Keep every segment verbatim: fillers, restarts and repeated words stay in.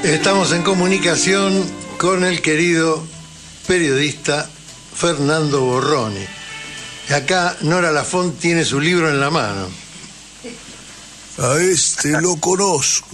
Estamos en comunicación con el querido periodista Fernando Borroni. Acá Nora Lafont tiene su libro en la mano. A este lo conozco.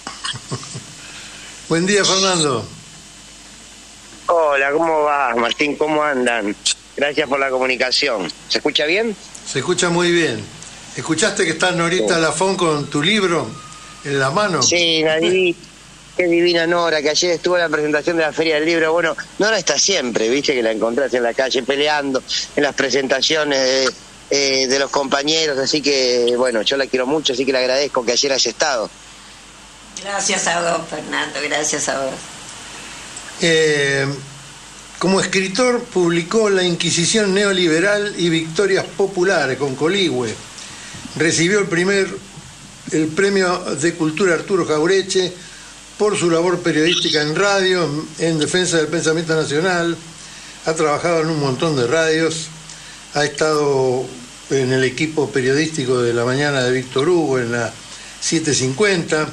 Buen día, Fernando. Hola, ¿cómo va, Martín? ¿Cómo andan? Gracias por la comunicación. ¿Se escucha bien? Se escucha muy bien. ¿Escuchaste que está Norita Sí. Lafont con tu libro en la mano? Sí, Nadie. Qué divina Nora, que ayer estuvo en la presentación de la Feria del Libro. Bueno, Nora está siempre, viste, que la encontrás en la calle peleando, en las presentaciones de, eh, de los compañeros, así que, bueno, yo la quiero mucho, así que le agradezco que ayer haya estado. Gracias a vos, Fernando, gracias a vos. Eh, como escritor publicó La Inquisición Neoliberal y Victorias Populares con Coligüe. Recibió el primer el premio de Cultura Arturo Jaureche por su labor periodística en radio, en defensa del pensamiento nacional. Ha trabajado en un montón de radios, ha estado en el equipo periodístico de La Mañana de Víctor Hugo, en la setecientos cincuenta,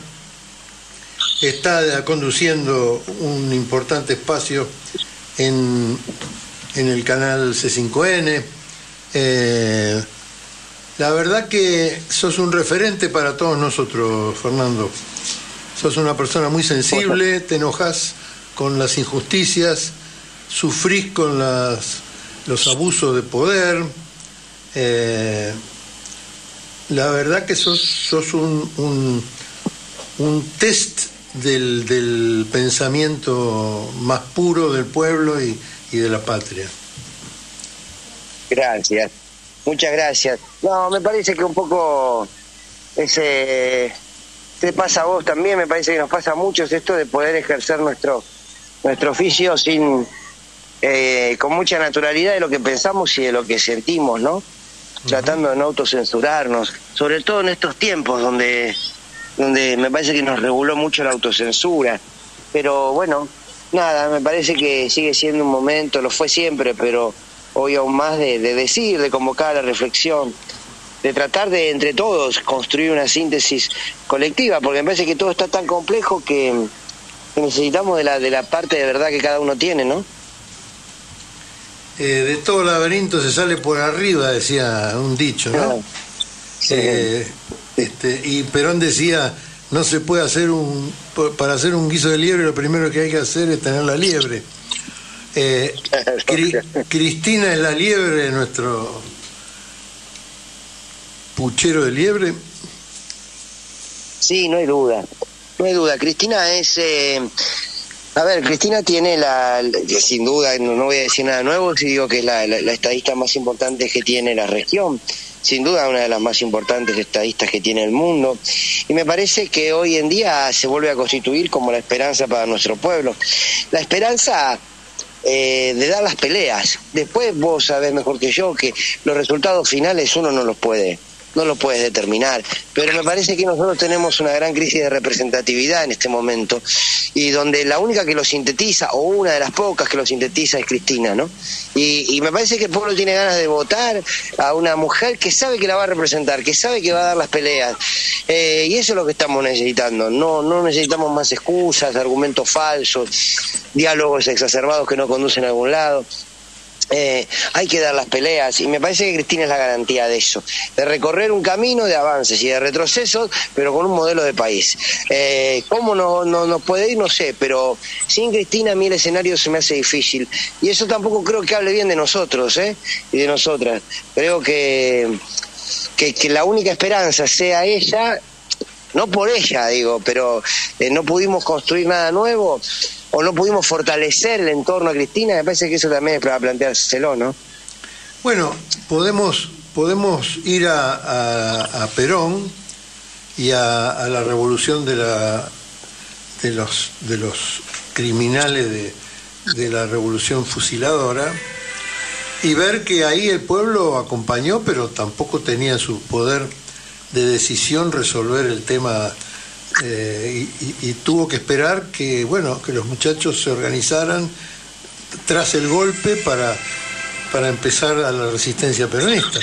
está conduciendo un importante espacio en, en el canal C cinco N. Eh, la verdad que sos un referente para todos nosotros, Fernando. Sos una persona muy sensible, te enojas con las injusticias, sufrís con las, los abusos de poder. Eh, la verdad que sos, sos un, un, un test del, del pensamiento más puro del pueblo y, y de la patria. Gracias, muchas gracias. No, me parece que un poco ese... te pasa a vos también, me parece que nos pasa a muchos esto de poder ejercer nuestro nuestro oficio sin eh, con mucha naturalidad de lo que pensamos y de lo que sentimos, ¿no? Uh-huh. Tratando de no autocensurarnos, sobre todo en estos tiempos donde donde me parece que nos reguló mucho la autocensura, pero bueno, nada, me parece que sigue siendo un momento, lo fue siempre, pero hoy aún más de, de decir, de convocar a la reflexión, de tratar de entre todos construir una síntesis colectiva, porque me parece que todo está tan complejo que, que necesitamos de la de la parte de verdad que cada uno tiene, ¿no? Eh, de todo laberinto se sale por arriba, decía un dicho, ¿no? Sí. Eh, este, y Perón decía, no se puede hacer un... para hacer un guiso de liebre lo primero que hay que hacer es tener la liebre. Eh, Cri, Cristina es la liebre de nuestro... puchero de liebre. Sí, no hay duda, no hay duda. Cristina es, eh, a ver, Cristina tiene la, la sin duda, no, no voy a decir nada nuevo si digo que es la, la, la estadista más importante que tiene la región, sin duda una de las más importantes estadistas que tiene el mundo, y me parece que hoy en día se vuelve a constituir como la esperanza para nuestro pueblo, la esperanza Eh, de dar las peleas. Después vos sabés mejor que yo que los resultados finales uno no los puede no lo puedes determinar, pero me parece que nosotros tenemos una gran crisis de representatividad en este momento, y donde la única que lo sintetiza, o una de las pocas que lo sintetiza, es Cristina, ¿no? Y, y me parece que el pueblo tiene ganas de votar a una mujer que sabe que la va a representar, que sabe que va a dar las peleas, eh, y eso es lo que estamos necesitando. No, no necesitamos más excusas, argumentos falsos, diálogos exacerbados que no conducen a algún lado. Eh, hay que dar las peleas, y me parece que Cristina es la garantía de eso, de recorrer un camino de avances y de retrocesos, pero con un modelo de país. Eh, ¿Cómo no, no, no puede ir? No sé, pero sin Cristina a mí el escenario se me hace difícil, y eso tampoco creo que hable bien de nosotros, ¿eh? Y de nosotras. Creo que, que, que la única esperanza sea ella, no por ella, digo, pero eh, no pudimos construir nada nuevo, o no pudimos fortalecer el entorno a Cristina. Me parece que eso también es para planteárselo, ¿no? Bueno, podemos podemos ir a, a, a Perón y a, a la revolución de la de los de los criminales de, de la revolución fusiladora, y ver que ahí el pueblo acompañó, pero tampoco tenía su poder de decisión resolver el tema. Eh, y, y, y tuvo que esperar que bueno que los muchachos se organizaran tras el golpe para para empezar a la resistencia peronista.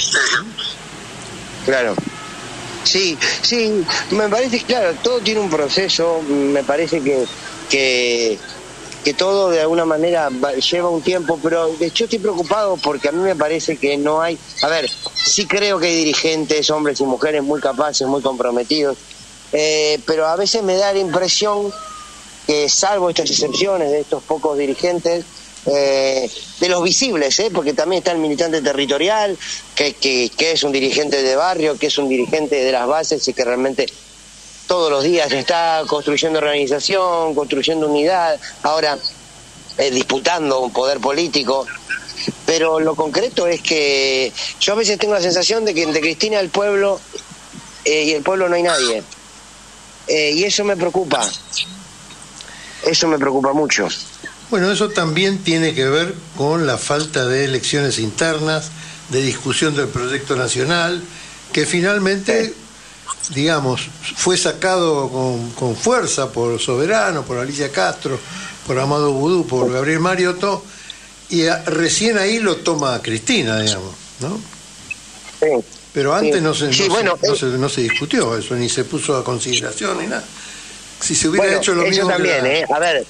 Claro. Sí, sí, me parece, claro, todo tiene un proceso. Me parece que que, que todo de alguna manera va, lleva un tiempo, pero yo estoy preocupado porque a mí me parece que no hay... A ver, sí creo que hay dirigentes, hombres y mujeres muy capaces, muy comprometidos, eh, pero a veces me da la impresión que, salvo estas excepciones de estos pocos dirigentes, eh, de los visibles, ¿eh? Porque también está el militante territorial, que, que, que es un dirigente de barrio, que es un dirigente de las bases y que realmente todos los días está construyendo organización, construyendo unidad, ahora eh, disputando un poder político. Pero lo concreto es que yo a veces tengo la sensación de que entre Cristina, el pueblo eh, y el pueblo no hay nadie. Eh, y eso me preocupa. Eso me preocupa mucho. Bueno, eso también tiene que ver con la falta de elecciones internas, de discusión del proyecto nacional, que finalmente, digamos, fue sacado con, con fuerza por Soberano, por Alicia Castro, por Amado Vudú, por Gabriel Mariotto, y a, recién ahí lo toma Cristina, digamos, ¿no? Sí. Pero antes sí. no, se, no, sí, se, bueno, no, eh, se, no se discutió eso, ni se puso a consideración, ni nada. Si se hubiera bueno, hecho lo eso mismo... también, que la... ¿eh? A ver...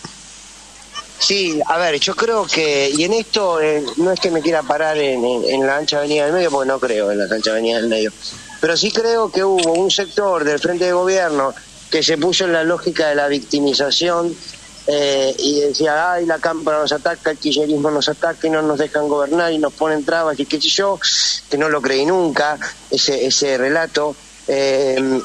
Sí, a ver, yo creo que, y en esto eh, no es que me quiera parar en, en, en la ancha avenida del medio, porque no creo en la ancha avenida del medio, pero sí creo que hubo un sector del frente de gobierno que se puso en la lógica de la victimización eh, y decía, ay, la cámpora nos ataca, el kirchnerismo nos ataca y no nos dejan gobernar y nos ponen trabas y qué sé yo, que no lo creí nunca, ese, ese relato. Eh,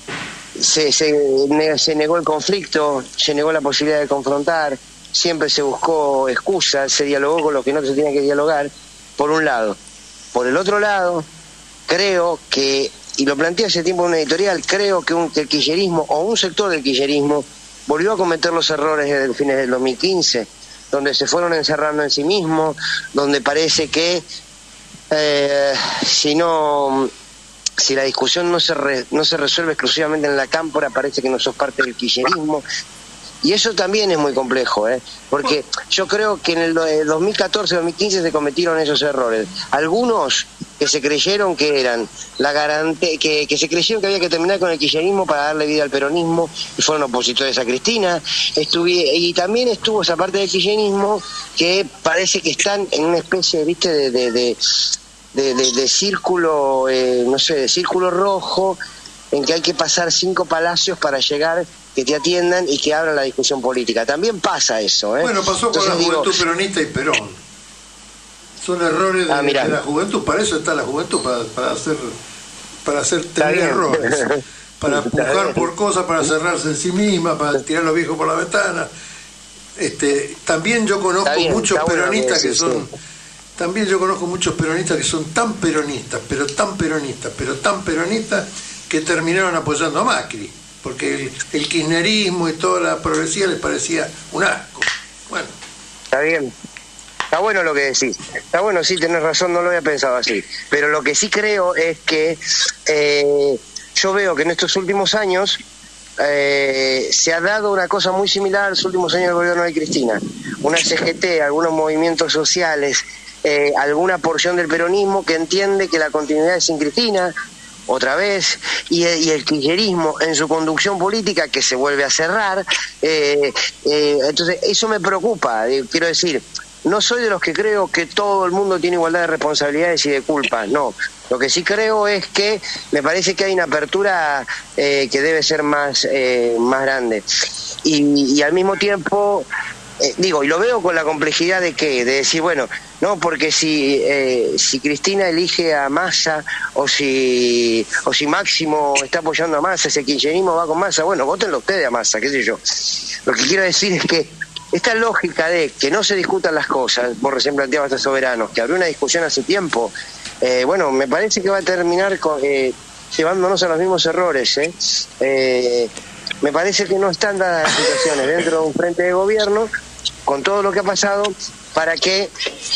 se, se, se negó el conflicto, se negó la posibilidad de confrontar, siempre se buscó excusas, se dialogó con los que no se tenía que dialogar, por un lado. Por el otro lado, creo que, y lo planteé hace tiempo en una editorial, creo que, un, que el kirchnerismo, o un sector del kirchnerismo, volvió a cometer los errores desde fines del dos mil quince, donde se fueron encerrando en sí mismos, donde parece que eh, si no... si la discusión no se re, no se resuelve exclusivamente en la cámpora, parece que no sos parte del kirchnerismo. Y eso también es muy complejo, ¿eh? Porque yo creo que en el dos mil catorce dos mil quince se cometieron esos errores. Algunos que se creyeron que eran la garante que, que se creyeron que había que terminar con el kirchnerismo para darle vida al peronismo y fueron opositores a Cristina. Estuvi, y también estuvo esa parte del kirchnerismo que parece que están en una especie, ¿viste?, de... de, de De, de, de círculo, eh, no sé, de círculo rojo, en que hay que pasar cinco palacios para llegar, que te atiendan y que abran la discusión política. También pasa eso, ¿eh? Bueno, pasó con Entonces, la juventud digo, peronista y Perón. Son errores de, ah, de la juventud, para eso está la juventud, para, para hacer para hacer tener errores, para empujar por cosas, para cerrarse en sí misma, para tirar a los viejos por la ventana. Este, también yo conozco bien, muchos peronistas que, que son... Sí. También yo conozco muchos peronistas que son tan peronistas, pero tan peronistas, pero tan peronistas, que terminaron apoyando a Macri, porque el, el kirchnerismo y toda la progresía les parecía un asco. Bueno. Está bien. Está bueno lo que decís. Está bueno, sí, tenés razón, no lo había pensado así. Pero lo que sí creo es que eh, yo veo que en estos últimos años eh, se ha dado una cosa muy similar a los últimos años del gobierno de Cristina. Una C G T, algunos movimientos sociales, Eh, alguna porción del peronismo que entiende que la continuidad es sin Cristina, otra vez, y, y el kirchnerismo en su conducción política que se vuelve a cerrar. Eh, eh, entonces, eso me preocupa, eh, quiero decir, no soy de los que creo que todo el mundo tiene igualdad de responsabilidades y de culpas, no. Lo que sí creo es que me parece que hay una apertura eh, que debe ser más, eh, más grande. Y, y al mismo tiempo... Eh, digo, y lo veo con la complejidad de qué, de decir, bueno, no, porque si eh, si Cristina elige a Massa o si o si Máximo está apoyando a Massa, ese kirchnerismo va con Massa, bueno, votenlo ustedes a Massa, qué sé yo. Lo que quiero decir es que esta lógica de que no se discutan las cosas, vos recién planteabas a Soberanos, que abrió una discusión hace tiempo, eh, bueno, me parece que va a terminar con, eh, llevándonos a los mismos errores, ¿eh? Eh, me parece que no están dadas las situaciones dentro de un frente de gobierno con todo lo que ha pasado para que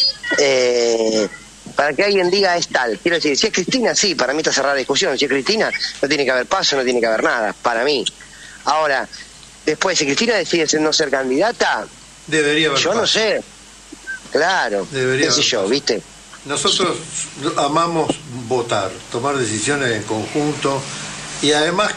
eh, para que alguien diga es tal. Quiero decir, si es Cristina, sí, para mí está cerrada la discusión. Si es Cristina, no tiene que haber paso, no tiene que haber nada, para mí. Ahora, después, si Cristina decide no ser candidata, debería haber yo paso. No sé. Claro, debería qué sé yo, paso. ¿Viste? Nosotros amamos votar, tomar decisiones en conjunto y además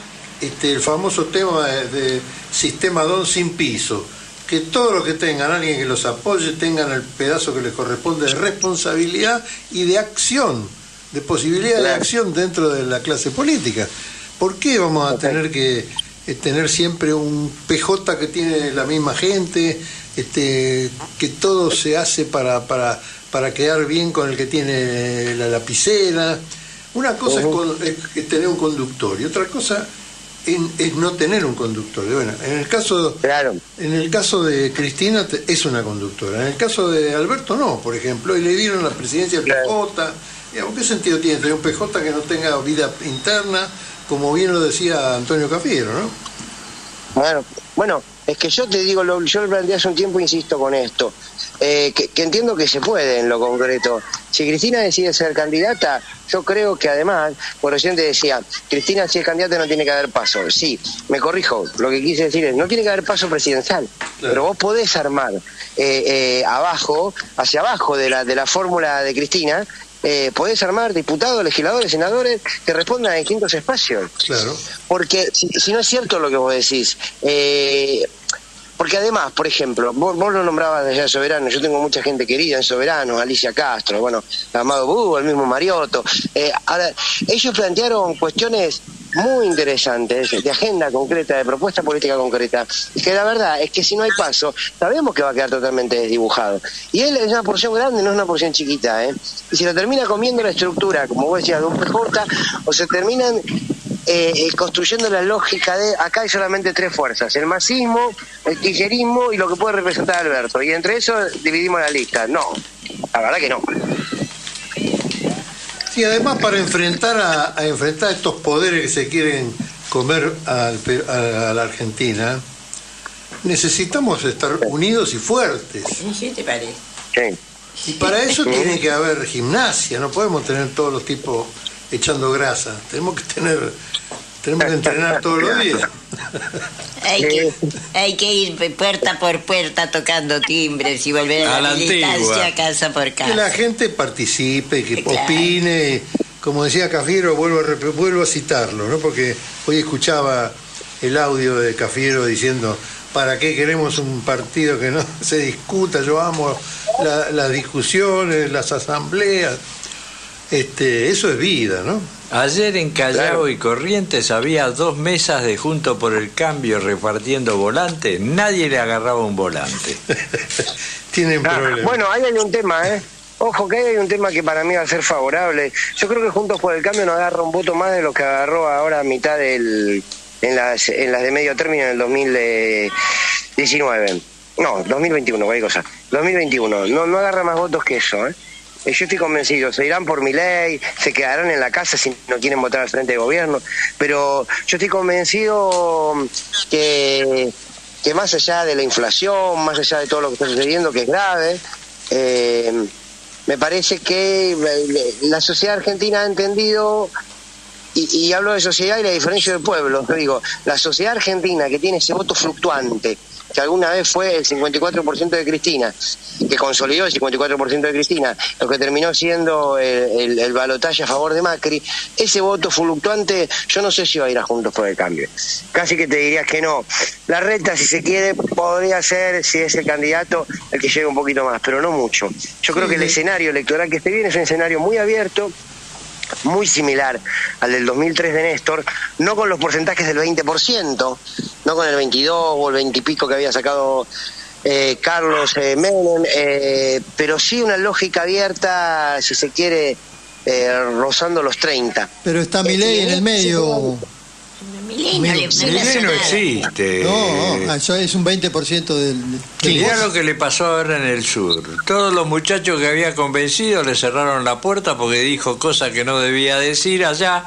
este, el famoso tema de, de sistema don sin piso, que todos los que tengan alguien que los apoye tengan el pedazo que les corresponde de responsabilidad y de acción, de posibilidad de acción dentro de la clase política. ¿Por qué vamos a tener que eh, tener siempre un P J que tiene la misma gente, este, que todo se hace para, para, para quedar bien con el que tiene la lapicera? Una cosa uh-huh. es, con, es, es tener un conductor y otra cosa En, es no tener un conductor. Bueno, en el caso claro. en el caso de Cristina te, es una conductora. En el caso de Alberto no, por ejemplo, y le dieron la presidencia al claro. P J. Digamos, ¿qué sentido tiene tener un P J que no tenga vida interna, como bien lo decía Antonio Cafiero, ¿no? Bueno, bueno, es que yo te digo, lo, yo lo planteé hace un tiempo, insisto con esto, eh, que, que entiendo que se puede en lo concreto. Si Cristina decide ser candidata, yo creo que además, por recién te decía, Cristina si es candidata no tiene que haber paso. Sí, me corrijo, lo que quise decir es, no tiene que haber paso presidencial, claro. pero vos podés armar eh, eh, abajo, hacia abajo de la, de la fórmula de Cristina, eh, podés armar diputados, legisladores, senadores que respondan a distintos espacios. Claro. Porque si, si no es cierto lo que vos decís, eh, porque además, por ejemplo, vos, vos lo nombrabas desde Soberano, yo tengo mucha gente querida en Soberano, Alicia Castro, bueno, Amado Bugo, el mismo Mariotto. Eh, ahora, ellos plantearon cuestiones muy interesantes, de agenda concreta, de propuesta política concreta, que la verdad es que si no hay paso, sabemos que va a quedar totalmente desdibujado. Y él es una porción grande, no es una porción chiquita, ¿eh? Y si lo termina comiendo la estructura, como vos decías, de un P J, o se terminan eh, construyendo la lógica de acá hay solamente tres fuerzas, el masismo, el kirchnerismo y lo que puede representar Alberto, y entre eso dividimos la lista. No, la verdad que no. Y además para enfrentar a, a enfrentar estos poderes que se quieren comer al, a, a la Argentina, necesitamos estar unidos y fuertes. ¿Sí te parece? Sí. Y para eso tiene que haber gimnasia, no podemos tener todos los tipos echando grasa, tenemos que tener, tenemos que entrenar todos los días. Hay que, hay que ir puerta por puerta tocando timbres y volver a, a la, la militancia casa por casa. Que la gente participe, que claro. opine, como decía Cafiero, vuelvo a, vuelvo a citarlo, ¿no? Porque hoy escuchaba el audio de Cafiero diciendo, ¿para qué queremos un partido que no se discuta? Yo amo la, las discusiones, las asambleas. Este, eso es vida, ¿no? Ayer en Callao claro. y Corrientes había dos mesas de Juntos por el Cambio repartiendo volantes. Nadie le agarraba un volante. Tienen ah, problemas. Bueno, ahí hay un tema, ¿eh? Ojo, que ahí hay un tema que para mí va a ser favorable. Yo creo que Juntos por el Cambio no agarra un voto más de lo que agarró ahora a mitad del... en las, en las de medio término en el dos mil diecinueve. No, dos mil veintiuno, cualquier cosa. dos mil veintiuno. No, no agarra más votos que eso, ¿eh? Yo estoy convencido, se irán por Milei, se quedarán en la casa si no quieren votar al frente de gobierno, pero yo estoy convencido que, que más allá de la inflación, más allá de todo lo que está sucediendo, que es grave, eh, me parece que la sociedad argentina ha entendido, y, y hablo de sociedad y la diferencia del pueblo, yo digo, la sociedad argentina que tiene ese voto fluctuante, que alguna vez fue el cincuenta y cuatro por ciento de Cristina, que consolidó el cincuenta y cuatro por ciento de Cristina, lo que terminó siendo el, el, el balotaje a favor de Macri, ese voto fluctuante, yo no sé si va a ir a Juntos por el Cambio. Casi que te dirías que no. La reta, si se quiere, podría ser, si es el candidato, el que llegue un poquito más, pero no mucho. Yo creo que el escenario electoral que se viene es un escenario muy abierto, muy similar al del dos mil tres de Néstor, no con los porcentajes del veinte por ciento, no con el veintidós o el veinte y pico que había sacado eh, Carlos eh, Menem, eh, pero sí una lógica abierta, si se quiere, eh, rozando los treinta. Pero está Milei en el medio. Milei no, Milei no existe. No, no, eso es un veinte por ciento del... del Mirá lo que le pasó ahora en el sur. Todos los muchachos que había convencido le cerraron la puerta porque dijo cosas que no debía decir allá.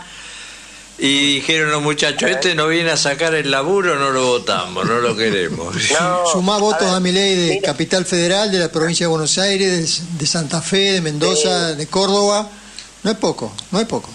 Y dijeron los muchachos, este no viene a sacar el laburo, no lo votamos, no lo queremos. No, sumá votos a, a Milei de mira. Capital Federal, de la provincia de Buenos Aires, de, de Santa Fe, de Mendoza, sí. de Córdoba. No es poco, no es poco.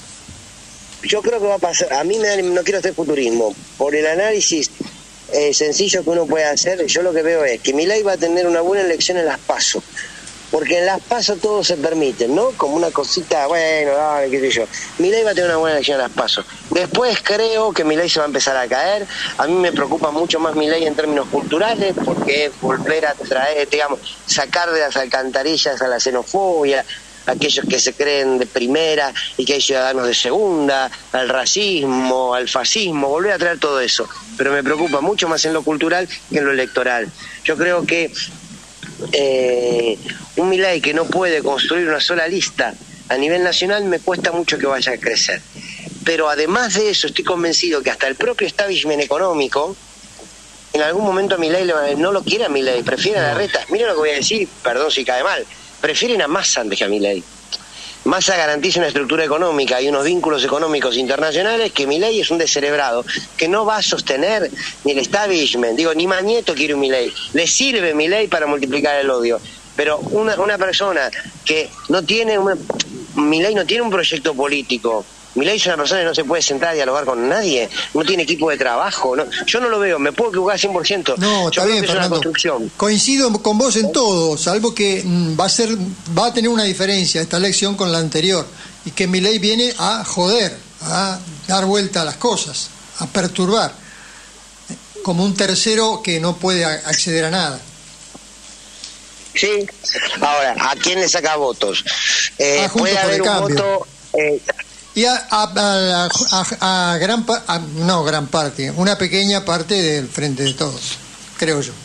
Yo creo que va a pasar, a mí me da, no quiero hacer futurismo, por el análisis eh, sencillo que uno puede hacer, yo lo que veo es que Milei va a tener una buena elección en las PASO, porque en las PASO todo se permite, ¿no? Como una cosita, bueno, dale, qué sé yo. Milei va a tener una buena elección en las PASO. Después creo que Milei se va a empezar a caer. A mí me preocupa mucho más Milei en términos culturales, porque es volver a traer, digamos, sacar de las alcantarillas a la xenofobia, aquellos que se creen de primera y que hay ciudadanos de segunda, al racismo, al fascismo, volver a traer todo eso. Pero me preocupa mucho más en lo cultural que en lo electoral. Yo creo que eh, un Milei que no puede construir una sola lista a nivel nacional me cuesta mucho que vaya a crecer. Pero además de eso estoy convencido que hasta el propio establishment económico en algún momento a Milei no lo quiere a Milei, prefiere a Larreta. Miren lo que voy a decir, perdón si cae mal, prefieren a Massa antes que a Milei. Massa garantiza una estructura económica y unos vínculos económicos internacionales que Milei es un descerebrado, que no va a sostener ni el establishment, digo, ni Mañeto quiere un Milei. Le sirve Milei para multiplicar el odio, pero una, una persona que no tiene, una, Milei no tiene un proyecto político. Milei es una persona que no se puede sentar a dialogar con nadie, no tiene equipo de trabajo, no, yo no lo veo, me puedo equivocar cien por ciento. No, está bien, Fernando. Coincido con vos en todo, salvo que mm, va a ser, va a tener una diferencia esta elección con la anterior, y que Milei viene a joder, a dar vuelta a las cosas, a perturbar, como un tercero que no puede acceder a nada. Sí, ahora, ¿a quién le saca votos? Eh, ah, puede haber un cambio. voto... Eh, Y a, a, a, a, a gran a, no gran parte, una pequeña parte del Frente de Todos, creo yo.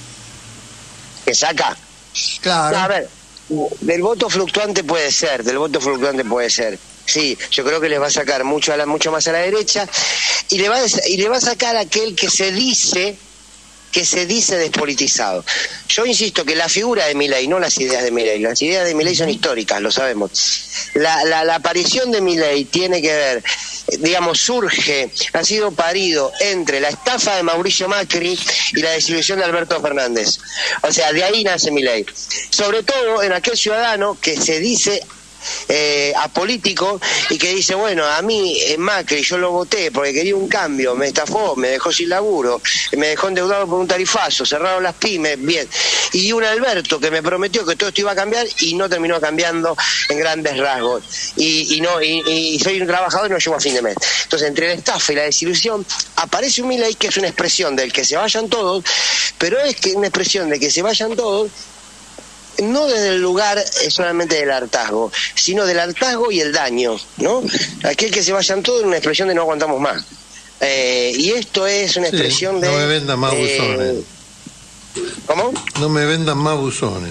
¿Que saca? Claro. A ver, del voto fluctuante puede ser, del voto fluctuante puede ser. Sí, yo creo que les va a sacar mucho a la, mucho más a la derecha y le va a, y le va a sacar a aquel que se dice que se dice despolitizado. Yo insisto que la figura de Milei, no las ideas de Milei, las ideas de Milei son históricas, lo sabemos. La, la, la aparición de Milei tiene que ver, digamos, surge, ha sido parido entre la estafa de Mauricio Macri y la desilusión de Alberto Fernández. O sea, de ahí nace Milei. Sobre todo en aquel ciudadano que se dice Eh, apolítico y que dice, bueno, a mí eh, Macri yo lo voté porque quería un cambio, me estafó, me dejó sin laburo, me dejó endeudado por un tarifazo, cerraron las pymes, bien, y un Alberto que me prometió que todo esto iba a cambiar y no terminó cambiando en grandes rasgos y, y no y, y soy un trabajador y no llego a fin de mes. Entonces, entre la estafa y la desilusión aparece un Milei que es una expresión del que se vayan todos, pero es que una expresión de que se vayan todos no desde el lugar solamente del hartazgo, sino del hartazgo y el daño, ¿no? Aquel que se vayan todos es una expresión de no aguantamos más. Eh, y esto es una expresión sí, de... No me vendan más eh, buzones. ¿Cómo? No me vendan más buzones.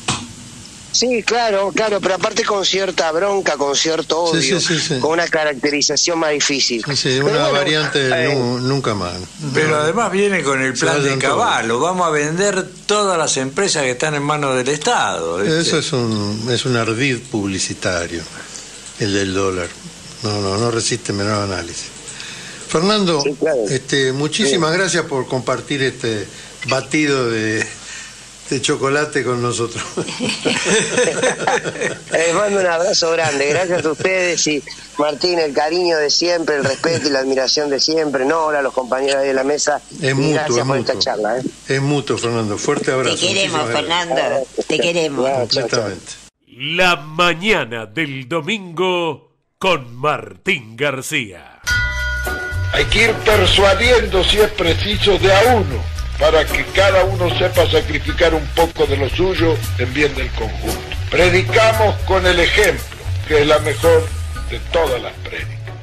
Sí, claro, claro, pero aparte con cierta bronca, con cierto odio, sí, sí, sí, sí. con una caracterización más difícil. Sí, sí, una bueno, variante eh, nu, nunca más. Pero no, además viene con el plan de Caballo, vamos a vender todas las empresas que están en manos del Estado. ¿viste? Eso es un, es un ardid publicitario, el del dólar. No, no, no resiste menor análisis. Fernando, sí, claro. este, muchísimas sí. gracias por compartir este batido de... de chocolate con nosotros. Les mando un abrazo grande, gracias a ustedes y Martín, el cariño de siempre, el respeto y la admiración de siempre, Nora, los compañeros de la mesa. Es mutuo, gracias es por mutuo. esta charla. ¿eh? Es mutuo, Fernando, fuerte abrazo. Te queremos, Fernando, te queremos. Completamente. La mañana del domingo con Martín García. Hay que ir persuadiendo, si es preciso, de a uno, para que cada uno sepa sacrificar un poco de lo suyo en bien del conjunto. Predicamos con el ejemplo, que es la mejor de todas las prédicas.